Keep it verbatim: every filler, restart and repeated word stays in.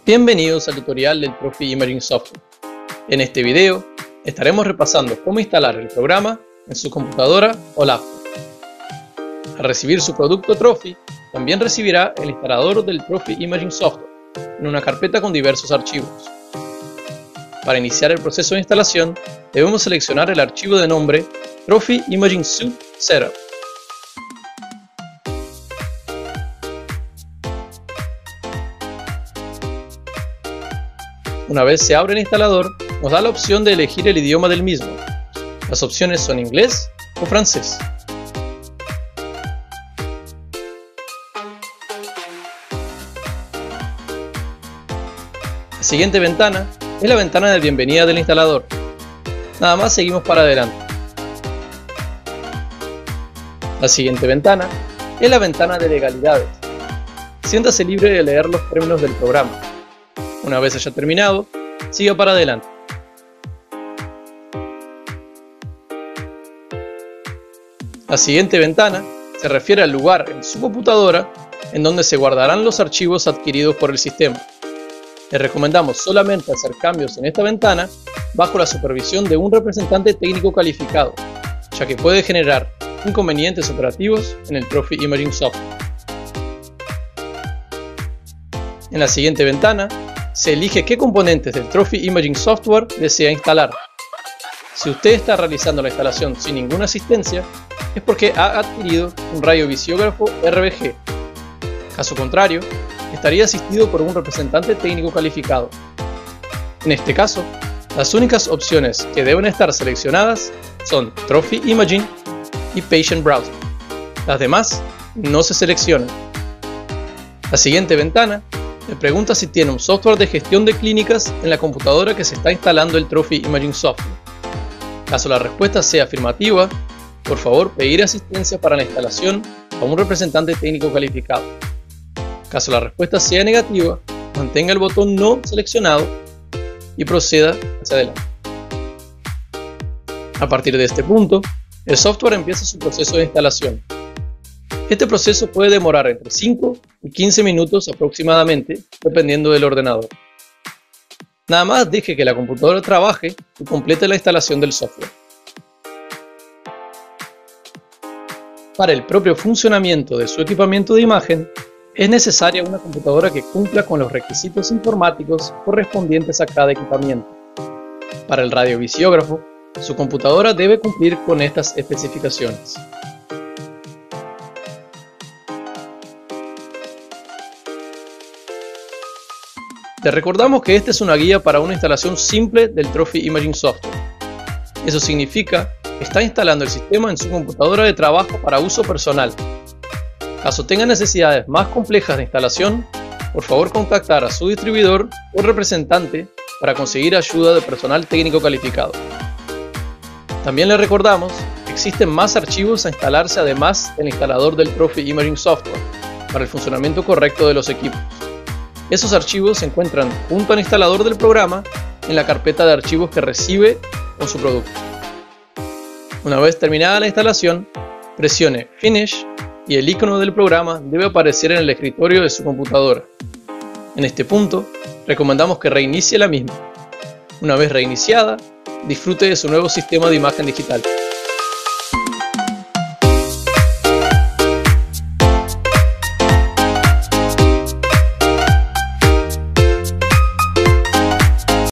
Bienvenidos al tutorial del Trophy Imaging Software. En este video estaremos repasando cómo instalar el programa en su computadora o laptop. Al recibir su producto Trophy, también recibirá el instalador del Trophy Imaging Software en una carpeta con diversos archivos. Para iniciar el proceso de instalación, debemos seleccionar el archivo de nombre Trophy Imaging Suite Setup. Una vez se abre el instalador, nos da la opción de elegir el idioma del mismo. Las opciones son inglés o francés. La siguiente ventana es la ventana de bienvenida del instalador. Nada más seguimos para adelante. La siguiente ventana es la ventana de legalidades. Siéntase libre de leer los términos del programa. Una vez haya terminado, siga para adelante. La siguiente ventana se refiere al lugar en su computadora en donde se guardarán los archivos adquiridos por el sistema. Les recomendamos solamente hacer cambios en esta ventana bajo la supervisión de un representante técnico calificado, ya que puede generar inconvenientes operativos en el Trophy Imaging Software. En la siguiente ventana se elige qué componentes del Trophy Imaging Software desea instalar. Si usted está realizando la instalación sin ninguna asistencia, es porque ha adquirido un radiovisiógrafo R B G. Caso contrario, estaría asistido por un representante técnico calificado. En este caso, las únicas opciones que deben estar seleccionadas son Trophy Imaging y Patient Browser. Las demás no se seleccionan. La siguiente ventana le pregunta si tiene un software de gestión de clínicas en la computadora que se está instalando el Trophy Imaging Software. Caso la respuesta sea afirmativa, por favor pedir asistencia para la instalación a un representante técnico calificado. Caso la respuesta sea negativa, mantenga el botón no seleccionado y proceda hacia adelante. A partir de este punto, el software empieza su proceso de instalación. Este proceso puede demorar entre cinco y quince minutos aproximadamente, dependiendo del ordenador. Nada más deje que la computadora trabaje y complete la instalación del software. Para el propio funcionamiento de su equipamiento de imagen, es necesaria una computadora que cumpla con los requisitos informáticos correspondientes a cada equipamiento. Para el radiovisiógrafo, su computadora debe cumplir con estas especificaciones. Te recordamos que esta es una guía para una instalación simple del Trophy Imaging Software. Eso significa que está instalando el sistema en su computadora de trabajo para uso personal. Caso tenga necesidades más complejas de instalación, por favor contactar a su distribuidor o representante para conseguir ayuda de personal técnico calificado. También le recordamos que existen más archivos a instalarse además del instalador del Trophy Imaging Software para el funcionamiento correcto de los equipos. Esos archivos se encuentran junto al instalador del programa en la carpeta de archivos que recibe con su producto. Una vez terminada la instalación, presione Finish y el icono del programa debe aparecer en el escritorio de su computadora. En este punto, recomendamos que reinicie la misma. Una vez reiniciada, disfrute de su nuevo sistema de imagen digital.